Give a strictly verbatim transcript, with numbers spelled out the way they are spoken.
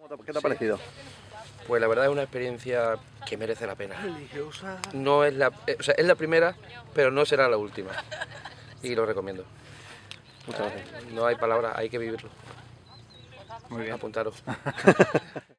¿Qué te ha Sí. parecido? Pues la verdad es una experiencia que merece la pena. Religiosa. No es la, eh, o sea, es la primera, pero no será la última. Y lo recomiendo. Muchas gracias. No hay palabras, hay que vivirlo. Muy bien. Apuntaros.